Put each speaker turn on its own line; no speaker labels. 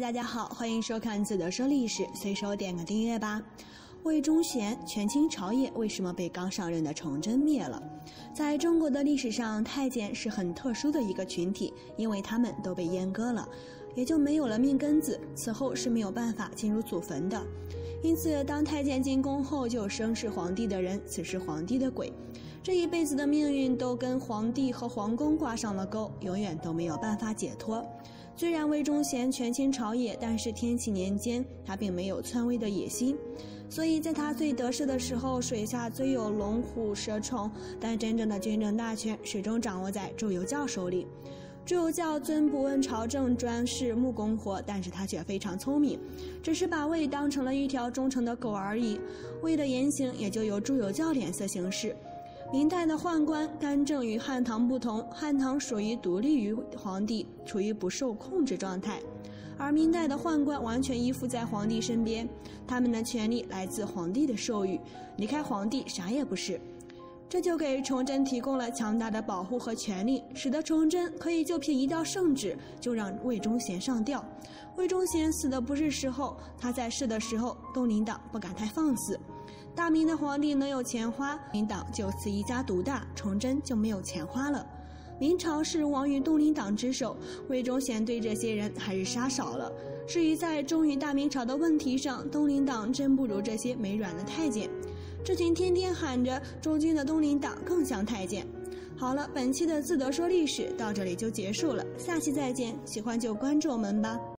大家好，欢迎收看自得说历史，随手点个订阅吧。魏忠贤，权倾朝野，为什么被刚上任的崇祯灭了？在中国的历史上，太监是很特殊的一个群体，因为他们都被阉割了，也就没有了命根子，此后是没有办法进入祖坟的。因此，当太监进宫后就生是皇帝的人，此是皇帝的鬼，这一辈子的命运都跟皇帝和皇宫挂上了钩，永远都没有办法解脱。虽然魏忠贤权倾朝野，但是天启年间他并没有篡位的野心，所以在他最得势的时候，水下虽有龙虎蛇虫，但真正的军政大权始终掌握在朱由校手里。朱由校尊不问朝政，专事木工活，但是他却非常聪明，只是把魏当成了一条忠诚的狗而已。魏的言行也就由朱由校脸色行事。明代的宦官干政与汉唐不同，汉唐属于独立于皇帝，处于不受控制状态，而明代的宦官完全依附在皇帝身边，他们的权力来自皇帝的授予，离开皇帝啥也不是。这就给崇祯提供了强大的保护和权力，使得崇祯可以就凭一道圣旨就让魏忠贤上吊。魏忠贤死的不是时候，他在世的时候，东林党不敢太放肆。大明的皇帝能有钱花，明党就此一家独大，崇祯就没有钱花了。明朝是亡于东林党之手，魏忠贤对这些人还是杀少了。至于在忠于大明朝的问题上，东林党真不如这些没软的太监。这群天天喊着忠君的东林党更像太监。好了，本期的自得说历史到这里就结束了，下期再见，喜欢就关注我们吧。